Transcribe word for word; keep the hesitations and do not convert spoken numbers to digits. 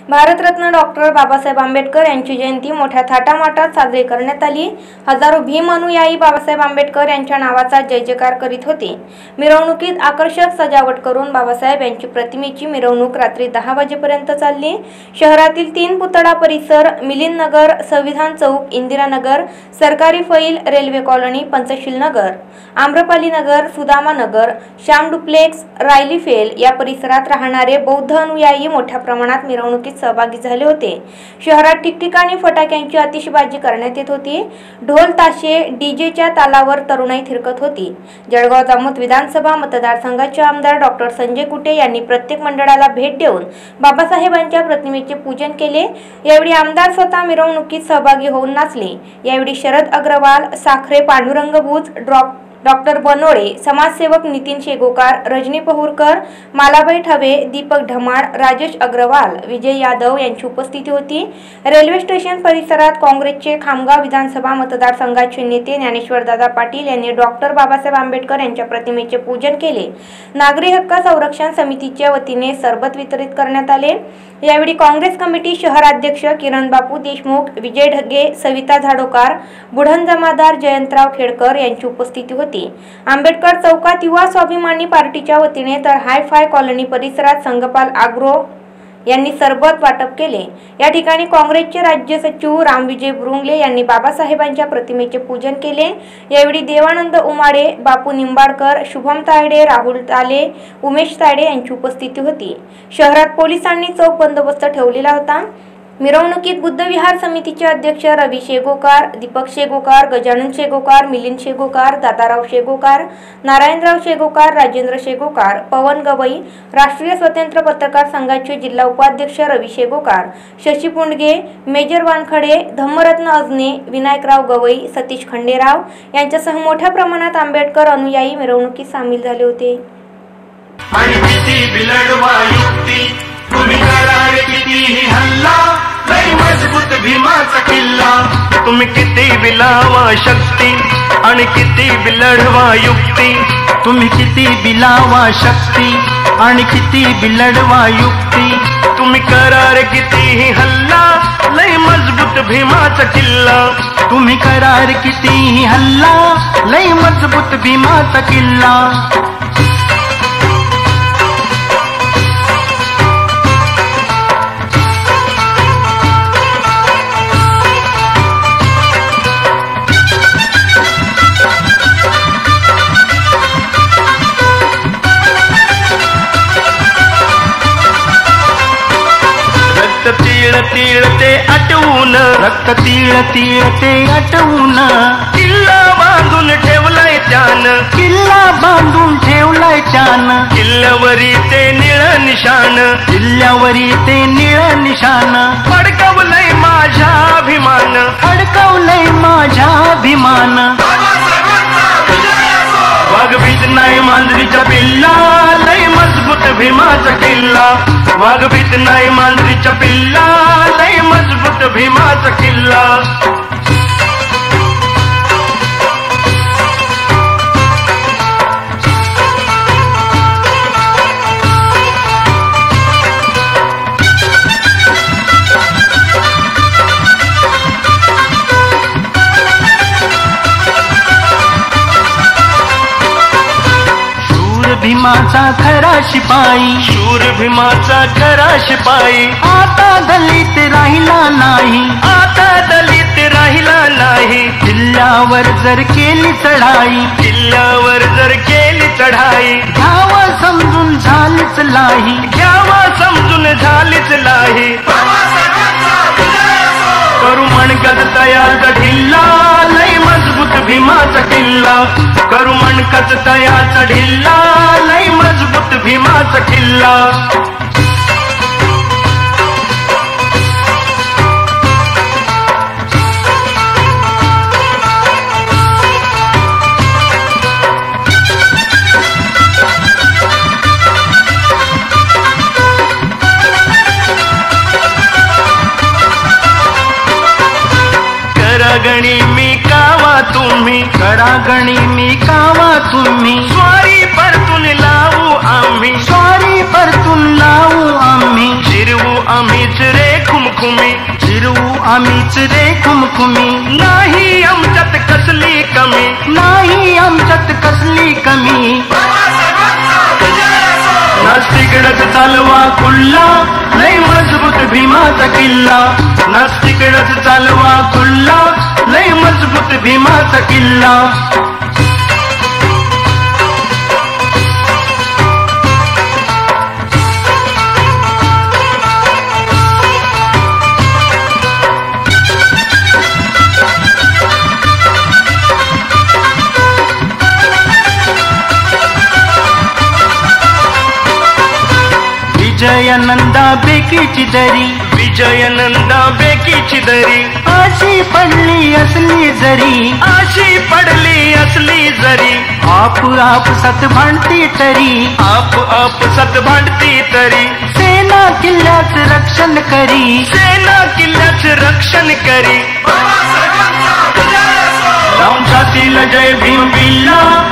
Bharat Ratna doctor Babasaheb Ambedkar यांची जयंती मोठ्या थाटामाटात साजरी करण्यात आली। हजारो भीम अनुयायी बाबासाहेब आंबेडकर यांच्या नावाचा जय जयकार करीत होते। मिरवणुकीत आकर्षक सजावट करून बाबासाहेब यांची प्रतिमेची मिरवणूक रात्री दहा वाजेपर्यंत चालली। शहरातील तीन पुतळा परिसर, मिलिंद नगर, संविधान चौक, इंदिरा नगर, सरकारी फैल, railway colony, Panchsheel Nagar, Amrapali Nagar, Sudama Nagar, Shyam duplex, रायली फेल या परिसरात राहणारे बौद्ध अनुयायी मोठ्या प्रमाणात मिरवणुकीत सहभागी झाले होते। शहरात ठिकठिकाणी फटाक्यांची आतिषबाजी करण्यात येत होती। ढोल ताशे, डीजेच्या तालावर तरुणाई थिरकत होती। जळगाव जामोद विधानसभा मतदारसंघाचे आमदार डॉक्टर संजय कुटे यांनी प्रत्येक मंडळाला भेट देऊन बाबासाहेबांच्या प्रतिमेचे पूजन केले। यावेळी आमदार स्वतः मिरवणुकीत सहभागी होऊन नाचले। यावेळी शरद अग्रवाल, साखरे पांडुरंग भुज, ड्रॉप डॉक्टर बनोडे, समाजसेवक नितीन शेगोकार, रजनी पहुरकर, मालाबाई ठवे, दीपक ढमाळ, राजेश अग्रवाल, विजय यादव यांची उपस्थिती होती। रेल्वे स्टेशन परिसरात काँग्रेसचे खामगाव विधानसभा मतदारसंघाचे नेते ज्ञानेश्वरदादा पाटील यांनी डॉक्टर बाबासाहेब आंबेडकर यांच्या प्रतिमेचे पूजन केले। नागरी हक्क संरक्षण समितीच्या वतीने सरबत वितरित करण्यात आले। यावेळी काँग्रेस कमिटी शहराध्यक्ष किरण बापू देशमुख, विजय ढगे, सविता झाडोकार, बुढन जमादार जयंतराव खेडकर यांची उपस्थिती होती। आंबेडकर चौकात युवा स्वाभिमानी पार्टीच्या वतीने तर हाय फाय कॉलनी परिसरात संगपाल आग्रो यांनी सरबत वाटप केले। या ठिकाणी काँग्रेसचे राज्य सचिव रामविजय बुरुंगले यांनी बाबासाहेबांच्या प्रतिमेचे पूजन केले। यावेळी देवानंद उमाडे, बापू निंबाडकर, शुभम तायडे, राहुल ताले, उमेश तायडे यांची उपस्थिती होती। शहरात पोलिसांनी चोख बंदोबस्त ठेवलेला होता। मिरवणुकीत बुद्ध विहार समितीचे अध्यक्ष रवी शेगोकार, दीपक शेगोकार, गजानन शेगोकार, मिलिंद शेगोकार, दादाराव शेगोकार, नारायणराव शेगोकार, राजेंद्र शेगोकार, पवन गवई, राष्ट्रीय स्वतंत्र पत्रकार संघाचे जिल्हा उपाध्यक्ष रवी शेगोकार, शशी पुंडगे, मेजर वानखडे, धम्मरत्न अजने, विनायकराव गवई, सतीश खंडेराव यांच्यासह मोठ्या प्रमाणात आंबेडकर अनुयायी मिरवणुकीत सामील झाले होते। भीमाचा किल्ला तुम्ही किती बिलावा शक्ती आणि किती बिलढवा युक्ती, तुम्ही किती बिलावा शक्ती आणि किती बिलढवा युक्ती, तुम्ही करार कितीही हल्ला लय मजबूत भीमाचा किल्ला, तुम्ही करार कितीही हल्ला लय मजबूत भीमाचा किल्ला। तीळ तीळ ते आटवून, रक्त तीळ तीळ ते आटवून, किल्ला बांधून ठेवलाय त्यान, किल्ला बांधून ठेवलाय त्यान, किल्ल्यावरी ते निळ निशान, किल्ल्यावरी ते निळ निशान, फडकवलंय माझ्या अभिमान, फडकवलंय माझ्या अभिमान। वाघ भीत नाही मांजरीचा पिल्ला लय मजबूत भीमाचा किल्ला, वाघ भीत नाही मांजरीचा पिल्ला लय मजबूत भीमाचा किल्ला। भीमाचा खरा शिपाई, शूर भीमाचा खरा शिपाई, आता दलित राहिला नाही, आता दलित राहिला नाही, किल्ल्यावर जर केली चढाई, किल्ल्यावर जर केली चढाई, घ्यावा समजून झालीच लाही, घ्यावा समजून झालीच लाही, करू मनगत तयाचा ढिल्ला लय मजबूत भीमाचा किल्ला, करू मनगत तयाचा ढिल्ला लय मजबूत भीमाचा किल्ला। करागणी मी कावा तुम्ही, करागणी मी कावा तुम्ही, स्वारी परतून लावू आम्ही, स्वारी परतून लावू आम्ही, शिरवू आम्हीच रे खुमखुमी, फिरवू आम्हीच रे खुमखुमी, नाही आमच्यात कसली कमी, नाही आमच्यात कसली कमी. नास्तिकडच चालवा कुल्ला, लय मजबूत भीमाचा किल्ला. नास्तिकडच चालवा कुल्ला, लय मजबूत भीमाचा किल्ला. विजयानंदा बेकीची दरी, विजयानंदा बेकीची दरी, अशी पडली असली जरी, अशी पडली असली जरी, आप आप सत भांडती तरी, आप आप सत भांडती तरी, सेना किल्ल्याच रक्षण करी, सेना किल्ल्याच रक्षण करी. राम छातीला जय भीम बिल्ला,